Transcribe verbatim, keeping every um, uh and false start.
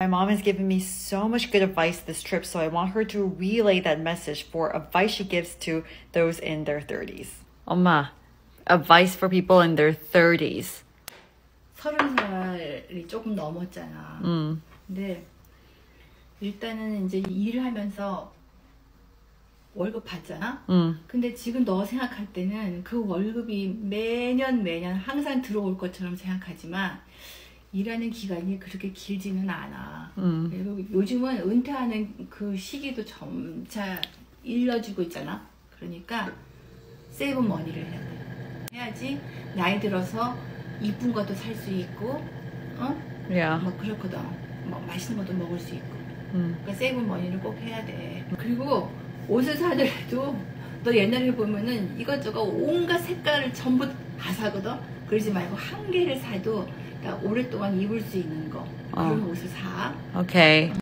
My mom has given me so much good advice this trip, so I want her to relay that message for advice she gives to those in their thirties. 엄마, advice for people in their thirties. 서른 살이 조금 넘었잖아. 음. 근데 일단은 이제 일을 하면서 월급 받잖아. 음. 근데 지금 너 생각할 때는 그 월급이 매년 매년 항상 들어올 것처럼 생각하지만 일하는 기간이 그렇게 길지는 않아. 음. 그리고 요즘은 은퇴하는 그 시기도 점차 일러주고 있잖아. 그러니까 세이브 머니를 해야 돼. 해야지 나이 들어서 이쁜 것도 살 수 있고, 어? Yeah. 뭐 그렇거든. 뭐 맛있는 것도 먹을 수 있고. 음. 그러니까 세이브 머니를 꼭 해야 돼. 그리고 옷을 사더라도 너 옛날에 보면은 이것저것 온갖 색깔을 전부 다 사거든. 그러지 말고 한 개를 사도 오랫동안 입을 수 있는 거 그런 어. 옷을 사. Okay.